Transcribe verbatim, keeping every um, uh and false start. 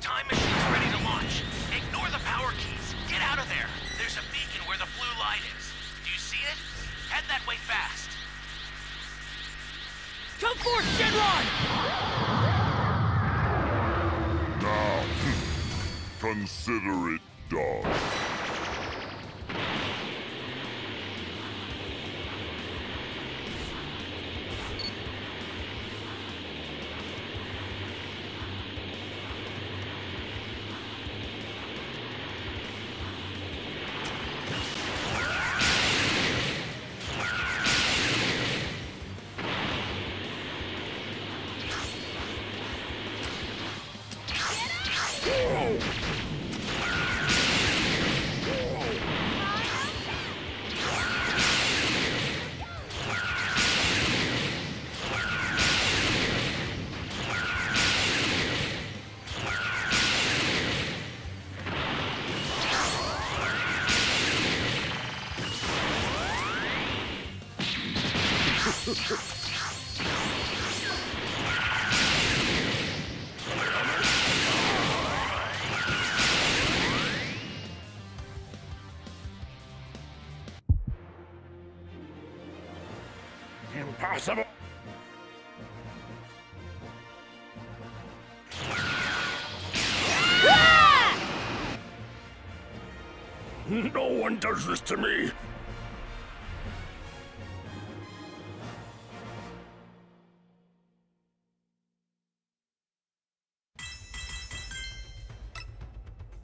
time machine's ready to launch. Ignore the power keys. Get out of there. There's a beacon where the blue light is. Do you see it? Head that way fast. Come forth, Shenron! Now, consider it done. Impossible! No one does this to me!